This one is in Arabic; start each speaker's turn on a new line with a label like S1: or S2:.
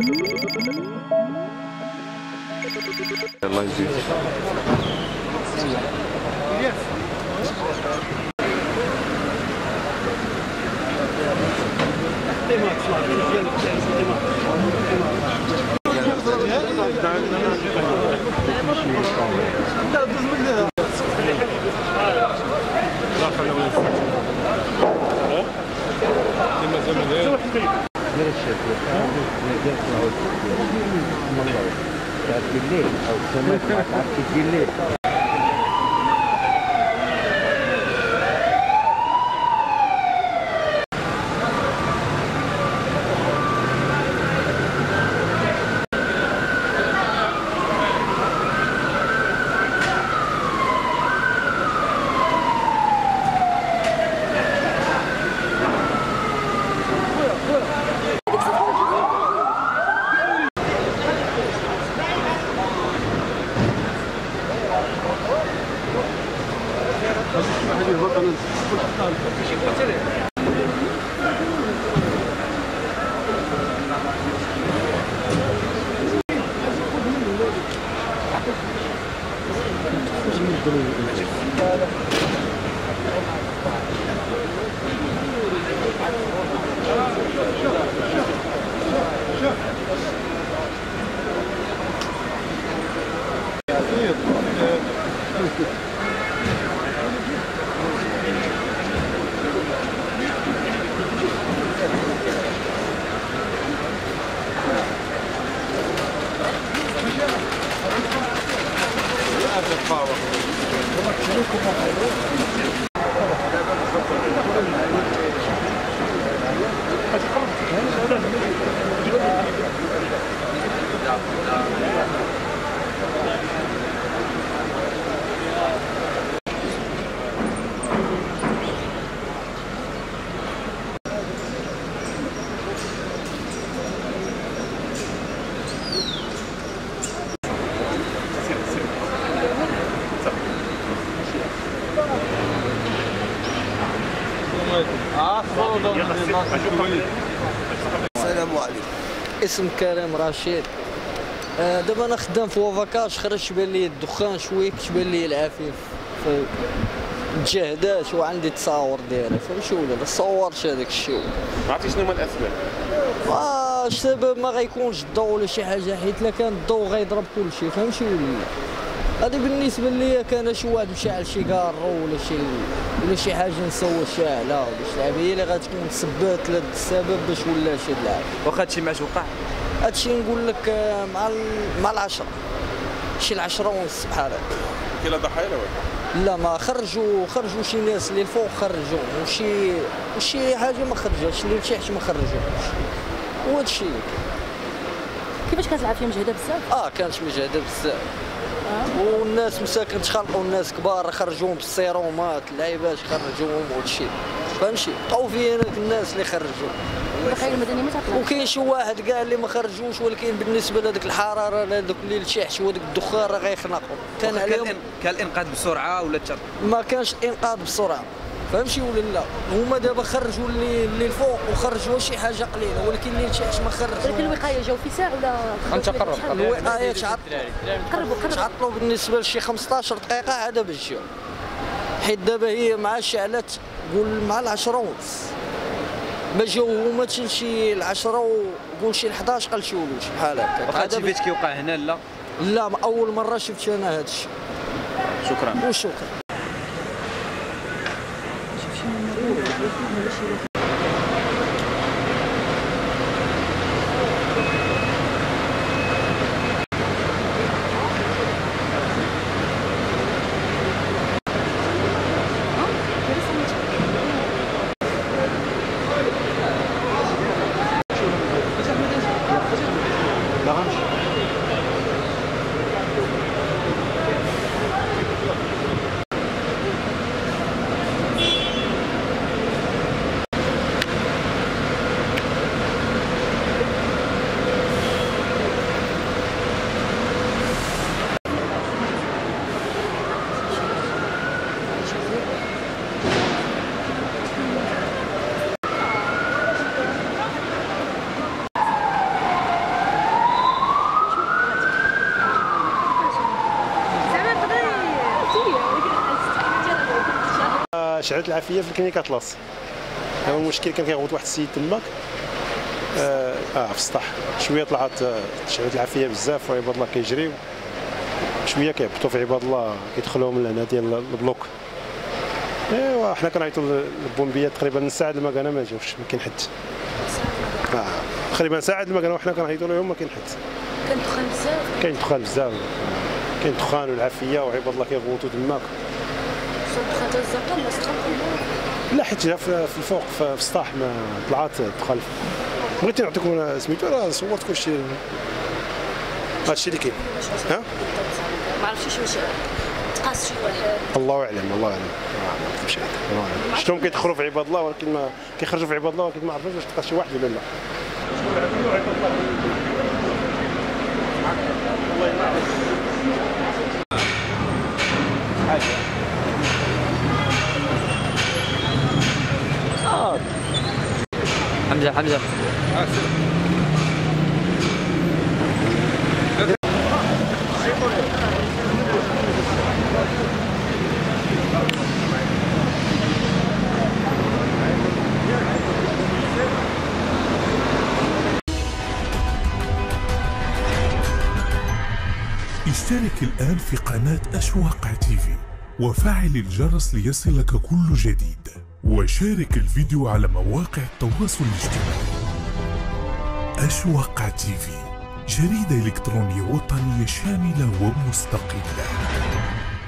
S1: الله يجزيك.
S2: بالليل او سمعت ما تعرفش بالليل.
S3: السلام عليكم. اسم كريم رشيد. دابا انا خدام في وافاكاج، خرج بان لي الدخان شويه، كتبان لي العفيف في الجهدات وعندي التصاور ديالها، فهمتي ولا لا؟ صورت هذاك الشيء.
S1: ما عرفتي شنو هما الاسباب؟
S3: السبب ما غيكونش الضوء ولا شي حاجه، حيت الا كان الضوء غيضرب كلشي، فهمتي ولا لا؟ هذه بالنسبه ليا كان شي واحد مشعل شي كارو ولا شي حاجه نسوى شاعله ولا شي لعبه هي اللي غتكون تسببت لهذا السبب باش ولا شي لعبه.
S4: واخا هادشي معاش وقع؟
S3: هادشي نقول لك مع العشرة، شي 10:30 بحال هكا.
S1: كاين ضحايا ولا؟
S3: لا، ما خرجوا شي ناس اللي الفوق خرجوا، وشي حاجه ما خرجتش، اللي تحت ما خرجوش، وهادشي اللي كاين.
S5: كيفاش كانت العافيه مجهده بزاف؟
S3: كانت مجهده بزاف. والناس مساكن تخلقوا الناس كبار خرجوهم بالسيرومات، اللعيبات خرجوهم وهادشي، فهمتي؟ بقاو فيا هناك الناس اللي خرجوا.
S5: الوقايه المدنيه ما تعطلش.
S3: وكاين شي واحد كاع اللي ما خرجوش، ولكن بالنسبه لهذيك الحراره لهذوك اللي لتحت وهذاك الدخان راه غيخنقوا.
S4: كان عليهم كان الانقاذ بسرعه ولا
S3: ما كانش انقاذ بسرعه، فهمتي ولا لا؟ هما دابا خرجوا اللي الفوق وخرجوا شي حاجه قليله، ولكن اللي تحت ما خرجوا.
S5: ولكن الوقايه جاو في ساعه ولا
S4: انت قرب
S3: الوقايه
S5: قربوا
S3: تعطلوا بالنسبه لشي 15 دقيقه عاد باش جاو، حيت دابا هي مع شعلات قول مع 10:30 ما جاو هما حتى شي 10 وقول شي 11 قال شي ولوج بحال هكا.
S4: واخا هادشي فايت كيوقع هنا لا؟
S3: لا، اول مره شفت انا هادشي.
S4: شكرا.
S3: وشكرا.
S6: شعلة العافيه في الكلينيكات لاص. هو المشكل كان كيغوت واحد السيد تماك في السطح، شويه طلعت شعلة العافيه بزاف وعباد الله كيجريو، شويه كيهبطوا في عباد الله كيدخلوا من هنا ديال البلوك. ايوا حنا كنعيطوا للبومبيات تقريبا من ساعه المكانه ما جاوش، ما كاين حد. تقريبا ساعه المكانه وحنا كنعيطوا لهم ما كاين حد.
S5: كان دخان بزاف.
S6: كاين دخان بزاف، كاين دخان والعافيه وعباد الله كيغوتوا تماك.
S5: دخان حتى الزنقه ولا سخن؟
S6: لا حيت جا في الفوق في السطح ما طلعت دخل. بغيتي نعطيكم سميتو راه صورت كلشي هادشي اللي كاين. ها؟
S5: ما عرفتش واش تقاس شي واحد.
S6: الله اعلم الله اعلم. ما نكتبش عليك الله اعلم. شفتهم كيدخلوا في عباد الله ولكن ما كيخرجوا في عباد الله ولكن ما عرفتش واش تقاس شي واحد ولا لا.
S3: حمزه
S7: اشترك الآن في قناة أشواق تيفي وفعل الجرس ليصلك كل جديد، وشارك الفيديو على مواقع التواصل الاجتماعي. أشواق تيفي، جريدة إلكترونية وطنية شاملة ومستقلة.